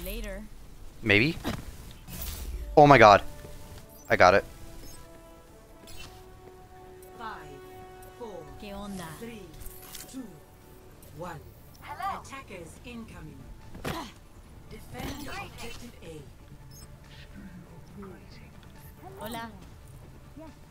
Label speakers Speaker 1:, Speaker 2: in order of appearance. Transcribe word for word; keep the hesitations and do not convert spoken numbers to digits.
Speaker 1: later.
Speaker 2: Maybe. Oh my god. I got it.
Speaker 3: Five, four,
Speaker 1: ¿Qué onda?
Speaker 3: three, two, one. Hello. Attackers incoming. Defend objective A.
Speaker 1: Hola.